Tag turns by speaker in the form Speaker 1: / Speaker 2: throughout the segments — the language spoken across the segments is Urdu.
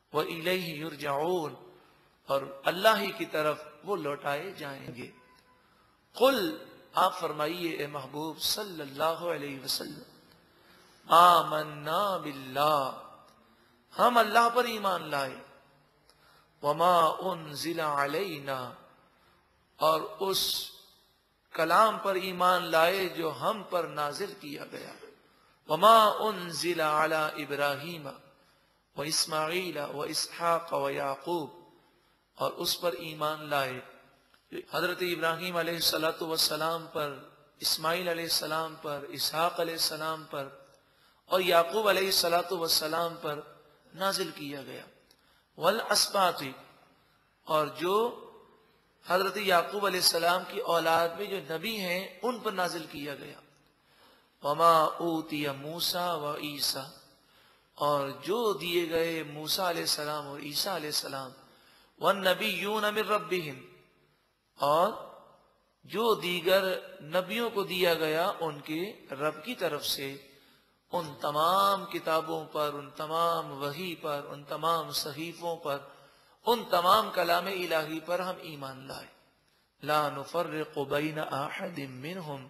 Speaker 1: وَإِلَيْهِ يُرْجَعُونَ، اور اللہ ہی کی طرف وہ لوٹائے جائیں گے۔ قل، آپ فرمائیے اے محبوب صلی اللہ علیہ وسلم، آمنا باللہ، ہم اللہ پر ایمان لائے، وما انزل علینا، اور اس کلام پر ایمان لائے جو ہم پر نازل کیا گیا، وما انزل علی ابراہیم واسماعیل واسحاق ویعقوب، اور اس پر ایمان لائے حضرت ابراہیم علیہ السلام پر، اسماعیل علیہ السلام پر، اسحاق علیہ السلام پر اور یعقوب علیہ السلام پر نازل کیا گیا، والاسباط، اور جو حضرت یعقوب علیہ السلام کی اولاد میں جو نبی ہیں ان پر نازل کیا گیا، وما اوتی موسیٰ و عیسیٰ، اور جو دیے گئے موسیٰ علیہ السلام اور عیسیٰ علیہ السلام، والنبیون من ربہم، اور جو دیگر نبیوں کو دیا گیا ان کے رب کی طرف سے، ان تمام کتابوں پر، ان تمام وحی پر، ان تمام صحیفوں پر، ان تمام کلام الہی پر ہم ایمان لائے، لا نفرق بین احد منہم،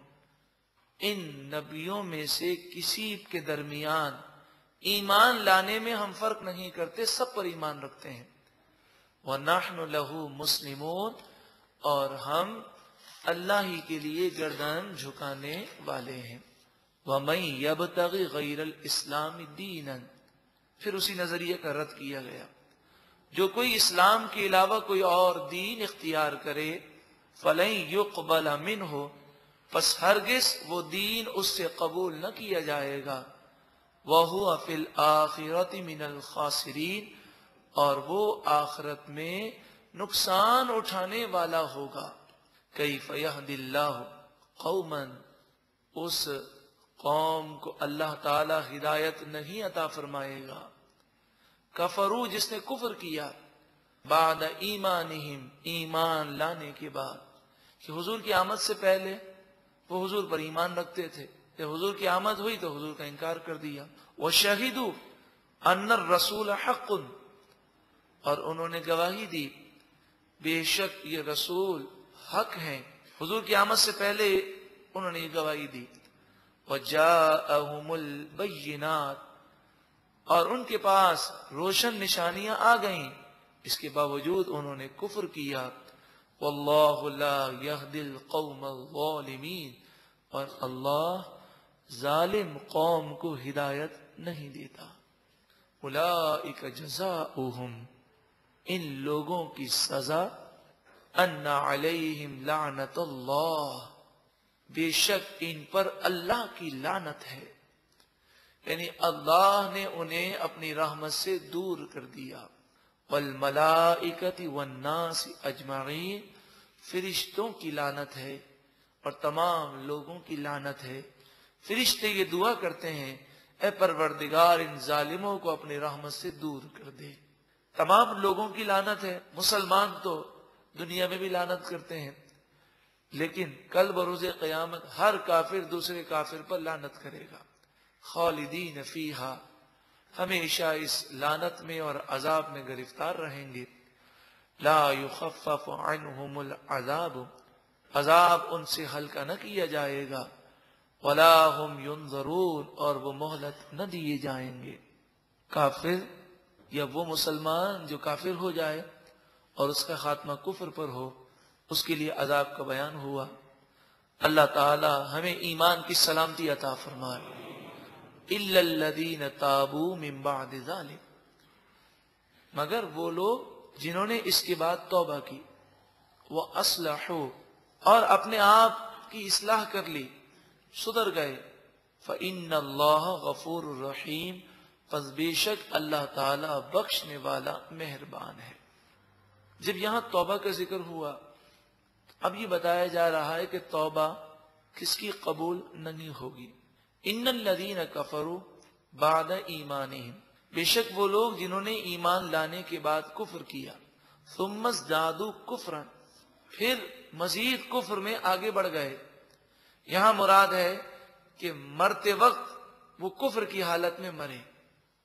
Speaker 1: ان نبیوں میں سے کسی کے درمیان ایمان لانے میں ہم فرق نہیں کرتے، سب پر ایمان رکھتے ہیں، وَنَحْنُ لَهُ مُسْلِمُونَ، اور ہم اللہ ہی کے لیے گردن جھکانے والے ہیں، وَمَن يَبْتَغِ غَيْرَ الْإِسْلَامِ دِينًا، پھر اسی نظریے کا رد کیا گیا، جو کوئی اسلام کے علاوہ کوئی اور دین اختیار کرے، فَلَن يُقْبَلَ مِنْهُ، پس ہرگز وہ دین اس سے قبول نہ کیا جائے گا، وَهُوَ فِي الْآخِرَةِ مِنَ الْخَاسِرِينَ، اور وہ آخرت میں نقصان اٹھانے والا ہوگا۔ کیف یہدی اللہ قوما، اس قوم کو اللہ تعالی ہدایت نہیں عطا فرمائے گا، کفروا، جس نے کفر کیا، بعد ایمانہم، ایمان لانے کے بعد، کہ حضور کی آمد سے پہلے وہ حضور پر ایمان رکھتے تھے، جب حضور کی آمد ہوئی تو حضور کا انکار کر دیا، وشہدوا ان الرسول حق، اور انہوں نے گواہی دی بے شک یہ رسول حق ہیں، حضور کی آمد سے پہلے انہوں نے یہ گواہی دی، وجاءہم البینات، اور ان کے پاس روشن نشانیاں آ گئیں، اس کے باوجود انہوں نے کفر کیا، واللہ لا یہدی القوم الظالمین، اور اللہ ظالم قوم کو ہدایت نہیں دیتا، اولئک جزاؤہم، ان لوگوں کی سزا، ان علیہم لعنت اللہ، بے شک ان پر اللہ کی لعنت ہے، یعنی اللہ نے انہیں اپنی رحمت سے دور کر دیا، والملائکۃ والناس اجمعین، فرشتوں کی لعنت ہے اور تمام لوگوں کی لعنت ہے۔ فرشتے یہ دعا کرتے ہیں، اے پروردگار ان ظالموں کو اپنی رحمت سے دور کر دے۔ تمام لوگوں کی لعنت ہے، مسلمان تو دنیا میں بھی لعنت کرتے ہیں، لیکن کل بروز قیامت ہر کافر دوسرے کافر پر لعنت کرے گا، خالدین فیہا، ہمیشہ اس لعنت میں اور عذاب میں گرفتار رہیں گے، لا یخفف عنہم العذاب، عذاب ان سے ہلکا نہ کیا جائے گا، ولا هم ينظرون، اور وہ مہلت نہ دیے جائیں گے۔ کافر یا وہ مسلمان جو کافر ہو جائے اور اس کا خاتمہ کفر پر ہو، اس کے لیے عذاب کا بیان ہوا۔ اللہ تعالی ہمیں ایمان کی سلامتی عطا فرمائے۔ الا الذین تابوا من بعد ذلک، مگر وہ لوگ جنہوں نے اس کے بعد توبہ کی، وہ اصلحوا، اور اپنے آپ کی اصلاح کر لی، سدھر گئے، فإن اللہ غفور الرحیم، پس بے شک اللہ تعالی بخشنے والا مہربان ہے۔ جب یہاں توبہ کا ذکر ہوا، اب یہ بتایا جا رہا ہے کہ توبہ کس کی قبول نہیں ہوگی۔ ان الذین کفروا بعد ایمانہم، بے شک وہ لوگ جنہوں نے ایمان لانے کے بعد کفر کیا، ثم ازدادوا کفرا، پھر مزید کفر میں آگے بڑھ گئے۔ یہاں مراد ہے کہ مرتے وقت وہ کفر کی حالت میں مرے،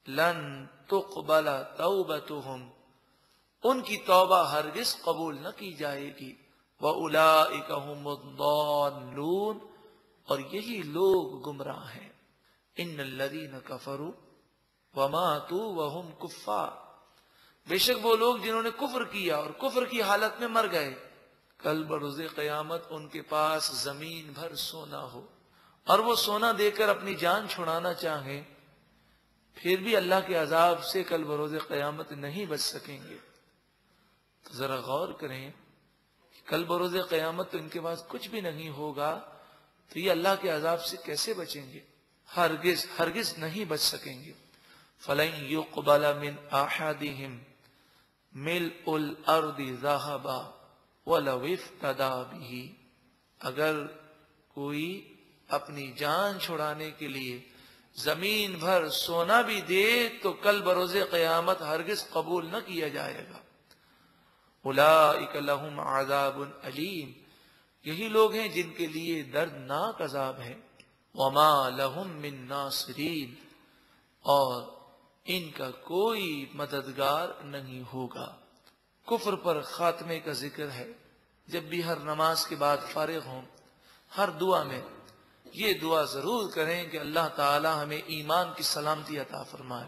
Speaker 1: لن تقبل توبتهم، ان کی توبہ ہرگز قبول نہ کی جائے گی، وَأُولَئِكَ هُمُ الضَّالُّونَ، اور یہی لوگ گمراہ ہیں۔ ان الذین کفروا وماتوا وهم کفار، بے شک وہ لوگ جنہوں نے کفر کیا اور کفر کی حالت میں مر گئے، کل بروز قیامت ان کے پاس زمین بھر سونا ہو اور وہ سونا دے کر اپنی جان چھڑانا چاہیں، پھر بھی اللہ کے عذاب سے کل بروز قیامت نہیں بچ سکیں گے۔ تو ذرا غور کریں کہ کل بروز قیامت تو ان کے پاس کچھ بھی نہیں ہوگا، تو یہ اللہ کے عذاب سے کیسے بچیں گے؟ ہرگز ہرگز نہیں بچ سکیں گے۔ فَلَن يُقْبَلَ مِنْ أَحَدِهِمْ مِلْءُ الْأَرْضِ ذَهَبًا وَلَوِ افْتَدَىٰ بِهِ، اگر کوئی اپنی جان چھڑانے کے لیے زمین بھر سونا بھی دے تو کل بروز قیامت ہرگز قبول نہ کیا جائے گا۔ اولئک لہم عذاب علیم، یہی لوگ ہیں جن کے لیے دردناک عذاب ہے۔ وما لہم من ناصرین، اور ان کا کوئی مددگار نہیں ہوگا۔ کفر پر خاتمے کا ذکر ہے۔ جب بھی ہر نماز کے بعد فارغ ہوں، ہر دعا میں یہ دعا ضرور کریں کہ اللہ تعالی ہمیں ایمان کی سلامتی عطا فرمائے۔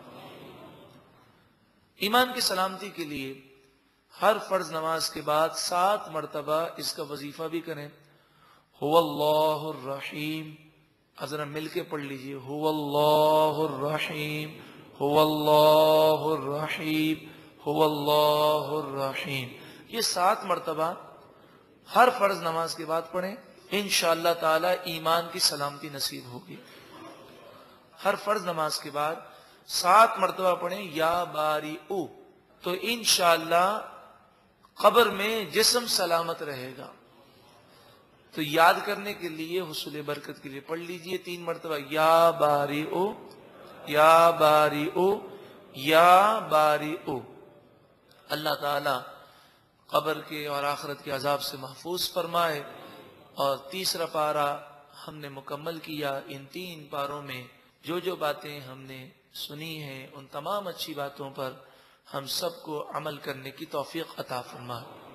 Speaker 1: ایمان کی سلامتی کے لیے ہر فرض نماز کے بعد 7 مرتبہ اس کا وظیفہ بھی کریں۔ هو اللہ الرحیم، ذرا مل کے پڑھ لیجئے، هو اللہ الرحیم، هو اللہ الرحیم، هو اللہ الرحیم، یہ 7 مرتبہ ہر فرض نماز کے بعد پڑھیں، انشاءاللہ تعالی ایمان کی سلامتی نصیب ہوگی۔ ہر فرض نماز کے بعد 7 مرتبہ پڑھیں یا باری او، تو انشاءاللہ قبر میں جسم سلامت رہے گا۔ تو یاد کرنے کے لیے، حصول برکت کے لیے پڑھ لیجئے 3 مرتبہ یا باری او، یا باری او، یا باری او۔ اللہ تعالی قبر کے اور آخرت کے عذاب سے محفوظ فرمائے۔ اور تیسرا پارہ ہم نے مکمل کیا۔ ان 3 پاروں میں جو جو باتیں ہم نے سنی ہیں، ان تمام اچھی باتوں پر ہم سب کو عمل کرنے کی توفیق عطا فرمائے۔